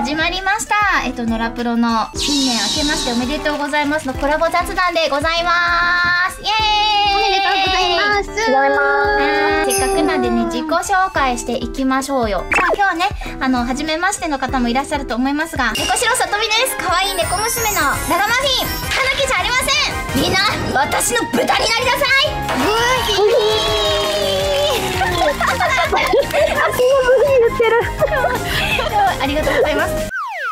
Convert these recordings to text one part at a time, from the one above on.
始まりました。ノラプロの新年明けましておめでとうございますのコラボ雑談でございます。イエーイ。 おめでとうございます。 せっかくなんでね、自己紹介していきましょうよ。今日ね、初めましての方もいらっしゃると思いますが、猫城さとみです。可愛い猫娘のラガマフィン、花木じゃありません。みんな、私の豚になりなさい。ありがとうございます。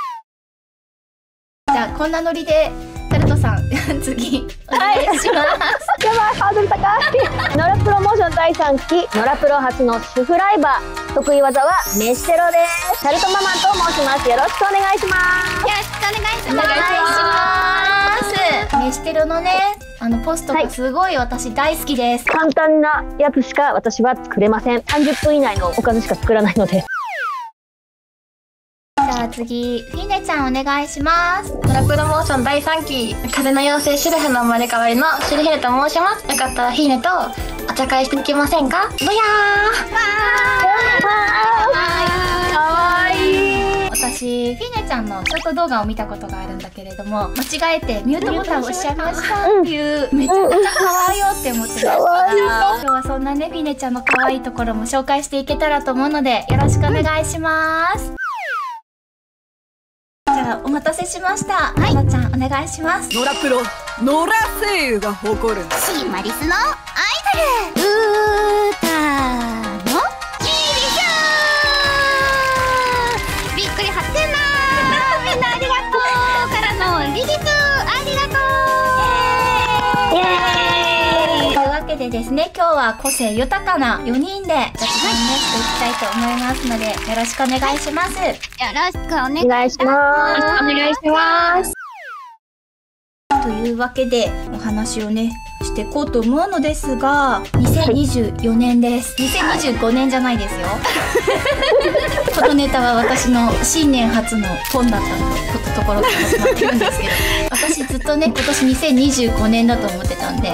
じゃあこんなノリでタルトさん次お願いします。 やばい、ハードル高い。ノラプロモーション第3期ノラプロ初の主婦ライバー、得意技は飯テロです。タルトママと申します。よろしくお願いします。 よろしくお願いします。お願いします。飯テロのね、ポストがすごい私大好きです。 簡単なやつしか私は作れません。30分以内のおかずしか作らないので。 じゃあ次、フィネちゃんお願いします。 ノラプロモーション第3期風の妖精シルフの生まれ変わりのシルヘルと申します。よかったらフィーネとお茶会していきませんか？ブヤー。かわいい。 私フィネちゃんのショート動画を見たことがあるんだけれども、間違えてミュートボタンを押しちゃいましたっていう、めちゃくちゃ可愛いよって思ってましたから、今日はそんなねフィネちゃんの可愛いところも紹介していけたらと思うのでよろしくお願いします。じゃあお待たせしました。はい、のちゃんお願いします。 ノラプロノラ声優が誇るシマリスのアイドルウータのキリシュー。びっくり発展なー。みんなありがとうからのリリスありがとう。イエーイ。というわけでですね、今日は個性豊かな4人で雑談ねしていきたいと思いますのでよろしくお願いします。よろしくお願いします。 お願いします。 というわけでお話をねしていこうと思うのですが、2024年です。2025年じゃないですよ。このネタは私の新年初の本だったのでところから始まってるんですけど、私ずっとね今年2025年だと思ってたんで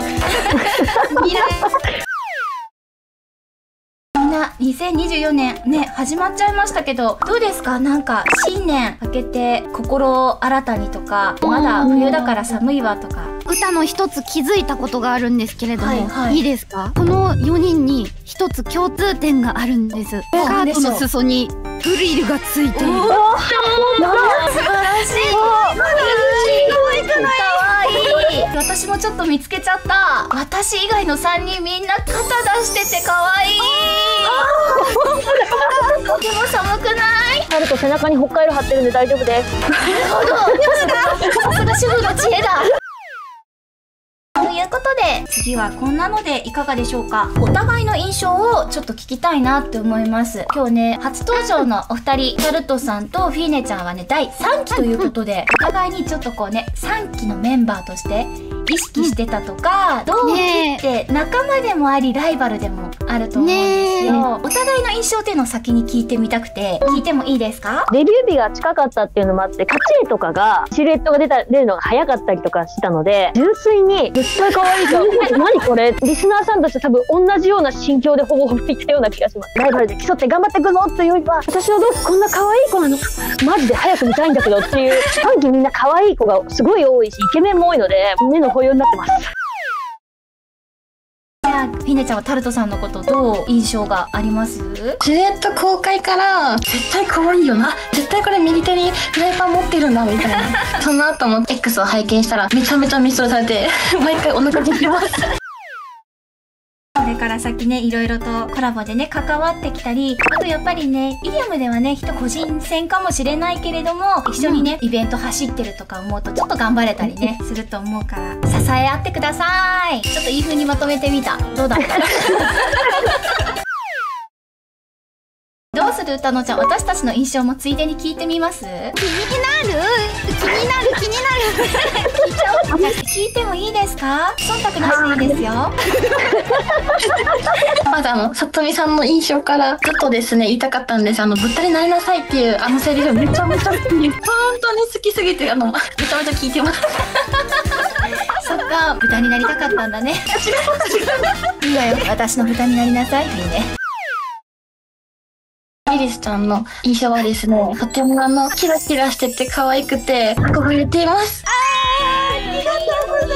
みんな2024年ね始まっちゃいましたけど、どうですか？なんか新年明けて心を新たにとか、まだ冬だから寒いわとか。 歌の一つ気づいたことがあるんですけれども、いいですか？この4人に一つ共通点があるんです。スカートの裾にフリルがついている。 素晴らしい。かわいい。私もちょっと見つけちゃった。私以外の3人みんな肩出しててかわいい。でも寒くない？ タルト背中に北海道貼ってるんで大丈夫です。 なるほど。さすが主婦の知恵だ。ということで次はこんなのでいかがでしょうか。お互いの印象をちょっと聞きたいなって思います。今日ね初登場のお二人、タルトさんとフィーネちゃんはね第3期ということで、お互いにちょっとこうね3期のメンバーとして意識してたとか、同期って仲間でもありライバルでもあると思うんですよ。お互いの印象っていうのを先に聞いてみたくて、聞いてもいいですか？ デビュー日が近かったっていうのもあって、カチエとかがシルエットが出るのが早かったりとかしたので、純粋にすっごい可愛いと何これ、リスナーさんたちと多分同じような心境でほぼほぼいたような気がします。ライバルで競って頑張っていくぞというよりは、私の同期こんな可愛い子なのマジで早く見たいんだけどっていう、3期みんな可愛い子がすごい多いしイケメンも多いので目の保養になってます。 じゃあフィネちゃんはタルトさんのことどう印象があります？ シルエット公開から絶対可愛いよな、絶対これ右手にフライパン持ってるんだみたいな。その後も X を拝見したらめちゃめちゃミスをされて毎回お腹出てます。 これから先ねいろいろとコラボでね関わってきたり、あとやっぱりねイディアムではね人個人戦かもしれないけれども、一緒にねイベント走ってるとか思うとちょっと頑張れたりねすると思うから支え合ってください。ちょっといい風にまとめてみた。どうだったどうする歌のちゃん、私たちの印象もついでに聞いてみます？気になる聞いちゃおう。聞いてもいいですか？忖度なしでいいですよ。 まずさとみさんの印象からずっとですね言いたかったんです。ぶったりなりなさいっていうセリフめちゃめちゃ好きです。本当に好きすぎてめちゃめちゃ聞いてます。 そっか、豚になりたかったんだね。いいわよ、私の豚になりなさい。いいね。 リリスちゃんの印象はですね、とてもキラキラしてて可愛くて憧れています。 ありがとうございます。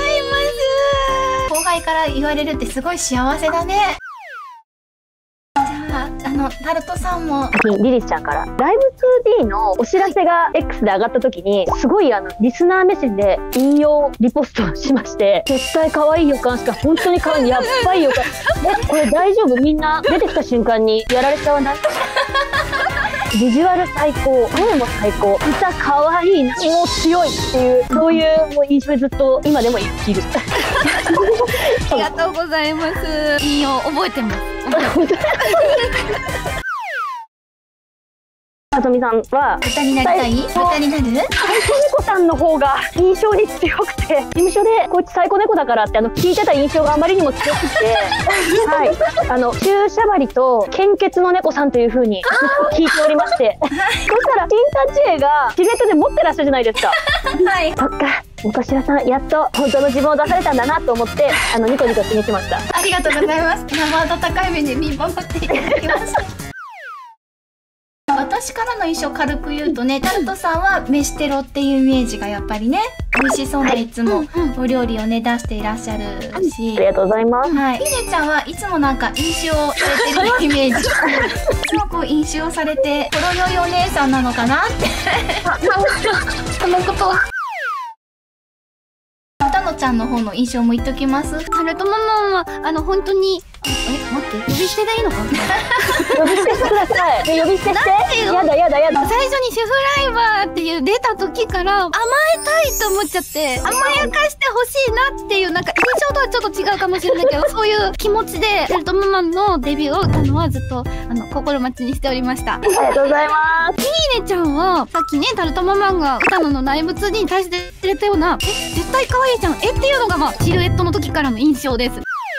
後輩から言われるってすごい幸せだね。じゃあタルトさんもリリスちゃんからライブ 2D のお知らせが X で上がった時にすごいリスナー目線で引用リポストしまして、絶対可愛い予感しか本当に可愛い、やっばい予感これ大丈夫？みんな出てきた瞬間にやられちゃわない？ビジュアル最高、声も最高、歌可愛い、もう強いっていう、そういうもう印象でずっと今でも生きる。 ありがとうございます。引用覚えてます。 さとみさんは歌になりたい？歌になる？ サイコ猫さんの方が印象に強くて、事務所でこいつサイコ猫だからって聞いてた印象があまりにも強くて、はい、注射針と献血の猫さんという風に聞いておりまして、そしたら新タチエがシルエットで持ってらっしゃるじゃないですか。 はい。 そっか、猫白さんやっと本当の自分を出されたんだなと思ってニコニコ気にしました。 ありがとうございます。生温かい目で見守っていただきました。私からの印象軽く言うとね、タルトさんは飯テロっていうイメージがやっぱりね、美味しそうないつもお料理をね出していらっしゃるし、 ありがとうございます。 はい。ひねちゃんはいつもなんか飲酒をされてるイメージ。いつもこう飲酒をされてほろ酔いお姉さんなのかなって。 そのことは。 たのちゃんの方の印象も言っときます。 タルトママは本当に待って、呼び捨てでいいのか？ 呼び捨てしてください。呼び捨てして。やだやだやだ。 最初にシェフライバーっていう出た時から甘えたいと思っちゃって、甘やかしてほしいなっていう、なんか印象とはちょっと違うかもしれないけど、そういう気持ちでタルトママのデビューを打ったのはずっと心待ちにしておりました。 ありがとうございます。 ひねちゃんはさっきね、タルトママが歌のライブ2に対してくれたような絶対可愛いじゃんっていうのがシルエットの時からの印象です。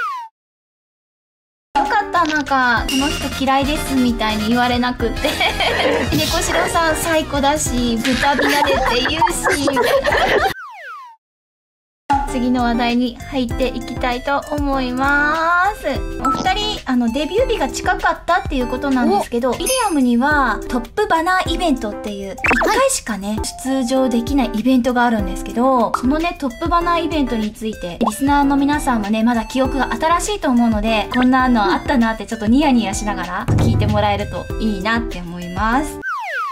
よかった、なんかこの人嫌いですみたいに言われなくって。猫白さん最高だし、豚火慣れって言うしみたいな。次の話題に入っていきたいと思います。お二人デビュー日が近かったっていうことなんですけど、イリアムにはトップバナーイベントっていう1回しかね、出場できないイベントがあるんですけど、そのねトップバナーイベントについてリスナーの皆さんもねまだ記憶が新しいと思うので、こんなのあったなってちょっとニヤニヤしながら聞いてもらえるといいなって思います。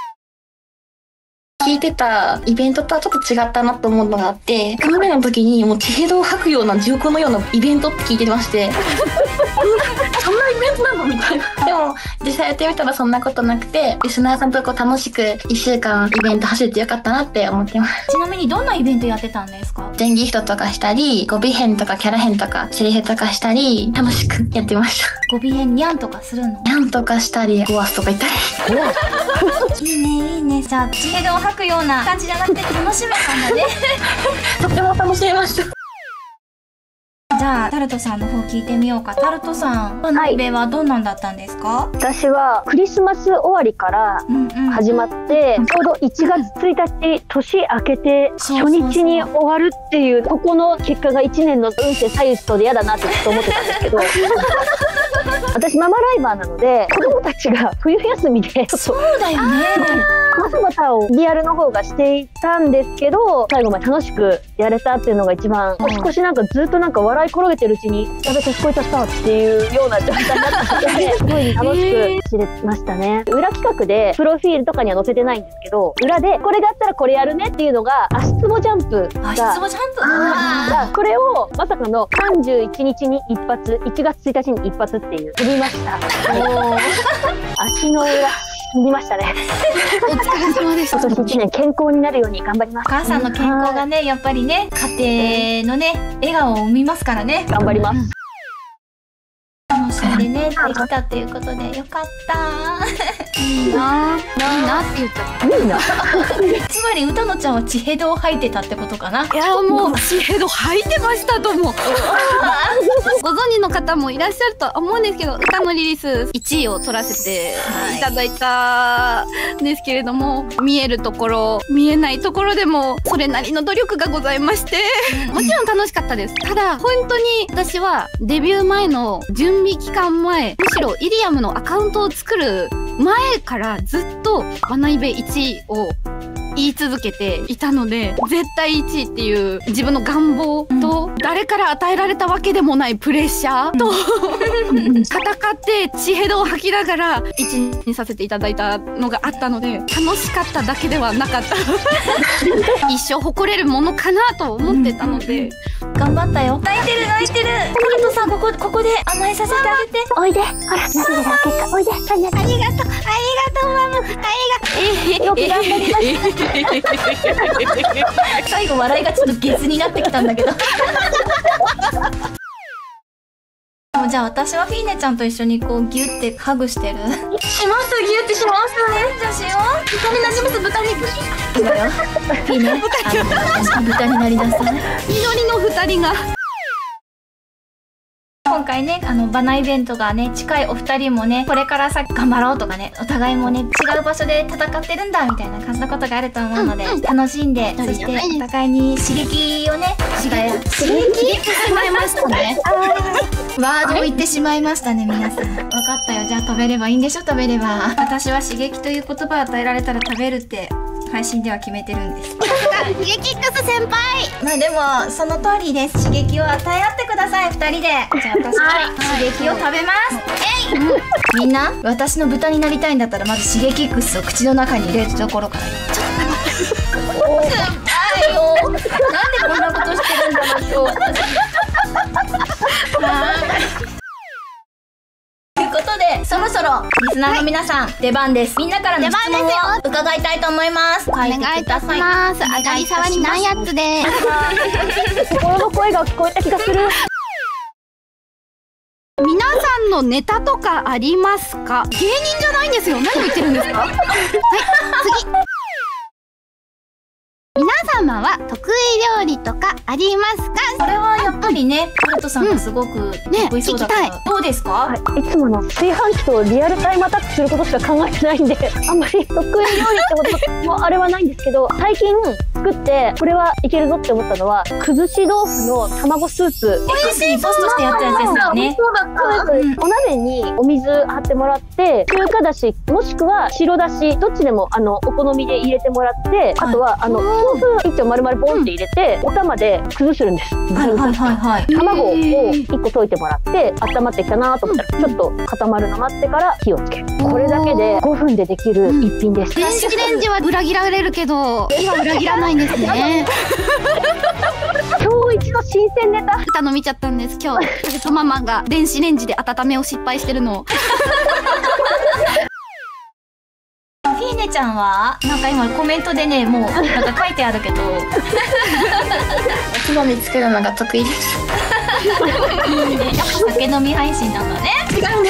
聞いてたイベントとはちょっと違ったなと思うのがあって、カメラの時にもう血ヘドを吐くような重厚のようなイベントって聞いてまして、そんなイベントなのみたいな。でも実際やってみたらそんなことなくて、リスナーさんとこう楽しく1週間イベント走れてよかったなって思ってます。 ちなみにどんなイベントやってたんですか？ 前儀人とかしたり、語尾編とかキャラ編とかセリフとかしたり、楽しくやってました。 語尾編ニャンとかするの？ ニャンとかしたり、ゴワスとか言ったり。 いいねいいね。じゃあ血ヘドを吐くような感じじゃなくて楽しめたんだね。 とっても楽しめました。 じゃあタルトさんの方聞いてみようか。タルトさんのイベはどんなんだったんですか？ 私はクリスマス終わりから始まって、ちょうど1月1日年明けて初日に終わるっていう、ここの結果が1年の運勢左右しそうで嫌だなってずっと思ってたんですけど。私ママライバーなので、子供たちが冬休みでちょっとそうだよね。 バタバタをリアルの方がしていたんですけど、最後まで楽しくやれたっていうのが一番、年越しなんかずっとなんか笑い転げてるうちにやべ年越えちゃったっていうような状態になったので、すごい楽しく知れましたね。裏企画でプロフィールとかには載せてないんですけど、裏でこれがあったらこれやるねっていうのが足つぼジャンプが、 足つぼジャンプこれをまさかの31日に一発、1月1日に一発っていう飛びました。足の裏飛びましたね。 お疲れ様でした。 今年1年健康になるように頑張ります。 お母さんの健康がね、やっぱりね、家庭のね笑顔を生みますからね。 頑張ります。 楽しんでねできたっていうことでよかった。 いいな、いいなって言っちゃった。 いいな。 つまり歌乃ちゃんは血ヘドを吐いてたってことかな。 いやもう血ヘド吐いてましたと思う。ご存知の方もいらっしゃると思うんですけど、歌のリリース1位を取らせていただいたんですけれども、見えるところ見えないところでもそれなりの努力がございまして、もちろん楽しかったです。ただ本当に私はデビュー前の準備期間前、むしろイリアムのアカウントを作る前からずっとバナイベ1位を言い続けていたので、絶対1位っていう自分の願望と、誰から与えられたわけでもないプレッシャーと戦って血ヘドを吐きながら1位にさせていただいたのがあったので、楽しかっただけではなかった一生誇れるものかなと思ってたので、 頑張ったよ。泣いてる泣いてる。タルトさんここで甘えさせてあげて。 おいで、ほら、涙が開けた。おいで、ありがとう、 ありがとうマム、 よく頑張りました。 最後笑いがちょっとゲスになってきたんだけどもうじゃあ私はフィーネちゃんと一緒にこうギュってハグしてる。 します、ギュってしますね。 じゃあしよ豚になじます、豚肉。 う。いいわよ。フィーネ、豚になりなさい。 緑の2人が今回ね、バナイベントがね、近いお二人もね、これからさ、頑張ろうとかね、お互いもね、違う場所で戦ってるんだ、みたいな感じのことがあると思うので、楽しんで、そしてお互いに刺激をね、刺激しまいましたね。 ワードを言ってしまいましたね、皆さん。分かったよ。じゃあ食べればいいんでしょ、食べれば。私は刺激という言葉を与えられたら食べるって、配信では決めてるんです。 刺激ックス先輩。 まあでも、その通りです。刺激を与え合ってください、二人で。じゃあ私は刺激を食べます。えい、みんな、私の豚になりたいんだったら、まず刺激ックスを口の中に入れるところからよ。ちょっと待って。おー、なんでこんなことしてるんだろう、今日。ということで、そろそろリスナーの皆さん、出番です。みんなからの質問を伺いたいと思います。 お願いいたします。上がり障りないやつで。 心の声が聞こえた気がする。 皆さんのネタとかありますか？芸人じゃないんですよ。何を言ってるんですか？はい、次。皆様は得意料理とかありますか？ これはやっぱりね、タルトさんがすごく得意そうだから、どうですか？ はい、いつもの炊飯器とリアルタイムアタックすることしか考えてないんで、あんまり得意料理ってこともあれはないんですけど、最近作ってこれはいけるぞって思ったのは、崩し豆腐の卵スープ。 美味しい。ポストしてやったやつですよね。 そうだった。 お鍋にお水張ってもらって、中華だしもしくは白だし、どっちでもお好みで入れてもらって、あとは豆腐一丁丸々ボンって入れて、お玉で崩するんです。 はいはいはいはい。 卵を1個溶いてもらって温まってきたなと思ったら、ちょっと固まるの待ってから火をつける。これだけで5分でできる一品です。 電子レンジは裏切られるけど、今裏切らないんですね。 今日一の新鮮ネタ。 歌の見ちゃったんです。今日タルトママが電子レンジで温めを失敗してるのを。 フィーネちゃんはなんか今コメントでね、もうなんか書いてあるけど、 おつまみ作るのが得意です。 いいね。やっぱ酒飲み配信なのね。 違うんです。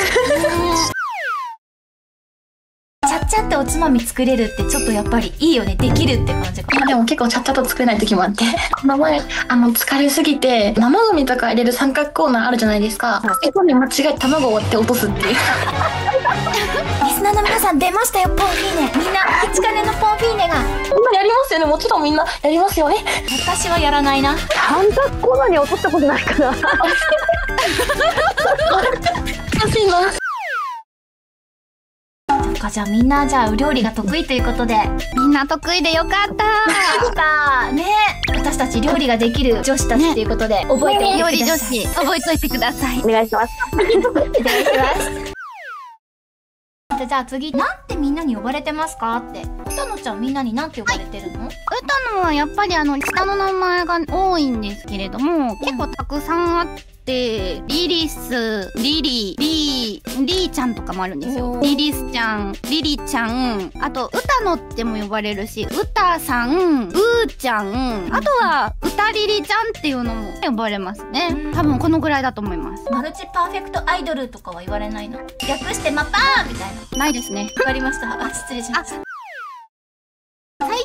ちゃっちゃっておつまみ作れるってちょっとやっぱりいいよね。できるって感じが。 いやでも結構ちゃっちゃと作れない時もあって、この前疲れすぎて生ゴミとか入れる三角コーナーあるじゃないですか。そこに間違えて卵を割って落とすっていう。 リスナーの皆さん出ましたよ、ポンフィーネ。みんなお待ちかねのポンフィーネが。 みんなやりますよね。もちろんみんなやりますよね。 私はやらないな。 三角コーナーに落としたことないかな。 難しいな。 じゃあみんなじゃあお料理が得意ということで、 みんな得意でよかった。 ね、私たち料理ができる女子たちということで、覚えておいて料ください。 理女子覚えといてください。 お願いします。 お願いします。じゃあ次、なんてみんなに呼ばれてますかって。歌野ちゃんみんなになんて呼ばれてるの？ 歌のはやっぱり下の名前が多いんですけれども、結構たくさんあって、リリス、リリ、リーちゃんとかもあるんですよ。リリスちゃん、リリちゃん、あと歌のっても呼ばれるし、歌さん、うーちゃん、あとは歌リリちゃんっていうのも呼ばれますね。多分このぐらいだと思います。 マルチパーフェクトアイドルとかは言われないの？略してマパーみたいな。 ないですね。 わかりました。失礼しました。 最近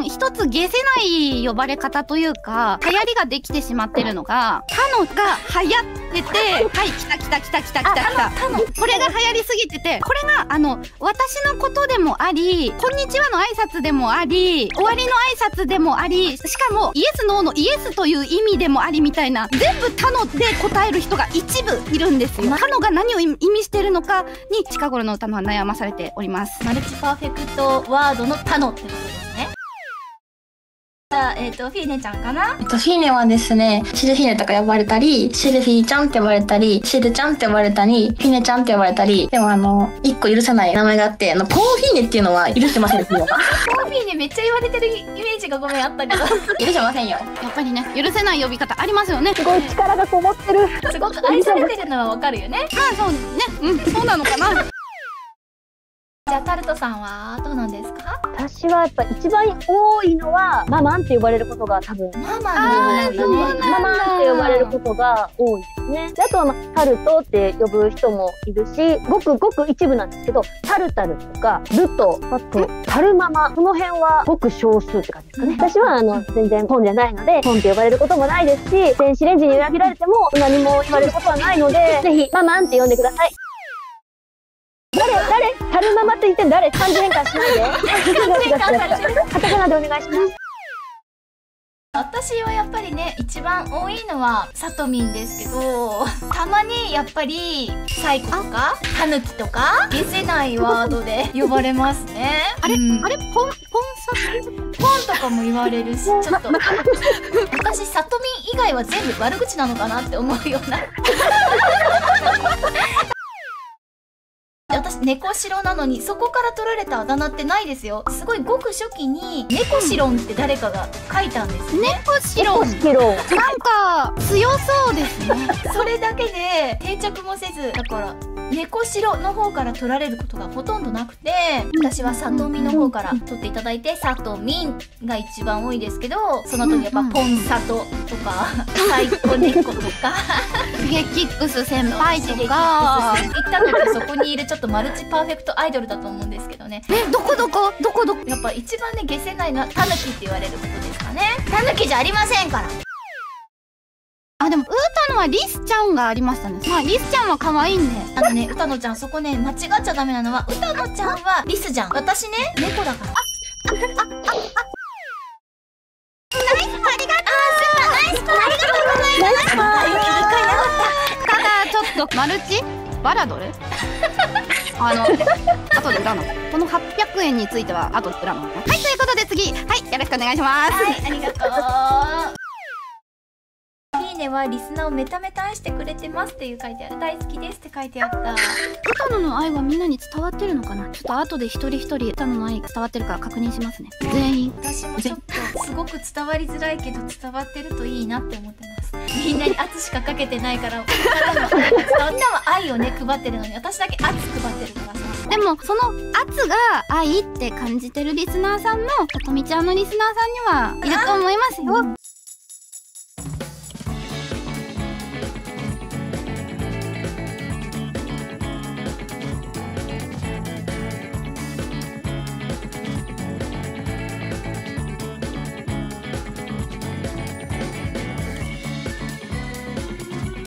一つ下せない呼ばれ方というか、流行りができてしまってるのが、タノが流行ってて、はい、来た来た来た来た来た来た。これが流行りすぎてて、これが私のことでもあり、こんにちはの挨拶でもあり、終わりの挨拶でもあり、しかもイエスノーのイエスという意味でもありみたいな、全部タノで答える人が一部いるんですよ。タノが何を意味してるのかに近頃の歌のは悩まされております。 マルチパーフェクトワードのタノってことですね。じゃあ、フィーネちゃんかな。 フィーネはですね、シルフィーネとか呼ばれたり、シルフィーちゃんって呼ばれたり、シルちゃんって呼ばれたり、フィーネちゃんって呼ばれたり、でも一個許せない名前があって、ポーフィーネっていうのは許してませんよ。 ポーフィーネめっちゃ言われてるイメージがごめんあったけど。 許してませんよ。 やっぱりね、許せない呼び方ありますよね。 すごい力がこもってる。 すごく愛されてるのはわかるよね。 まあそうね、そうなのかな。 じゃあタルトさんはどうなんですか？ 私はやっぱ一番多いのはママンって呼ばれることが多分ママなんだね。 ママンって呼ばれることが多いですね。であとはタルトって呼ぶ人もいるし、ごくごく一部なんですけど、タルタルとかルト、あとタルママ、この辺はごく少数って感じですかね。私は全然ポンじゃないので、ポンって呼ばれることもないですし、電子レンジに裏切られても何も言われることはないので、ぜひママンって呼んでください。誰タルママって言って誰？漢字変換しないで。カタカナでお願いします。 私はやっぱりね、一番多いのはサトミンですけど、たまにやっぱりサイコとかタヌキとか消せないワードで呼ばれますね。 あれ、ポンとかも言われるし、ちょっと私サトミン以外は全部悪口なのかなって思うような。私猫白なのにそこから取られたあだ名ってないですよ。すごいごく初期に猫白って誰かが書いたんですね。 猫白なんか強そうですね。 それだけで定着もせず、だから猫白の方から取られることがほとんどなくて、私はさとみの方から取っていただいて、さとみんが一番多いですけど、その後にやっぱポンサトとかサイコ猫とかシゲキックス先輩とか言ったので、そこにいるちょっとマルチパーフェクトアイドルだと思うんですけどね。 どこやっぱ一番ね消せないのはタヌキって言われることですかね。タヌキじゃありませんから。 あ、でもうたのはリスちゃんがありましたね。まあリスちゃんは可愛いんで。 うたのちゃん、そこね間違っちゃダメなのは、うたのちゃんはリスじゃん。私ね猫だから。ナイスありがとうございます。 ただちょっとマルチバラドル後で裏のこの800円については後で裏の。はい、ということで次、はい、よろしくお願いします。 はい、ありがとう。フィーネはリスナーをメタメタ愛してくれてますっていう書いてある。大好きですって書いてあった。 歌野の愛はみんなに伝わってるのかな。ちょっと後で一人一人歌野の愛が伝わってるか確認しますね。全員。 私もちょっとすごく伝わりづらいけど伝わってるといいなって思ってます。みんなに圧しかかけてないから、みんなは愛をね配ってるのに、私だけ圧配ってるからさ。 でもその圧が愛って感じてるリスナーさんも、さとみちゃんのリスナーさんにはいると思いますよ。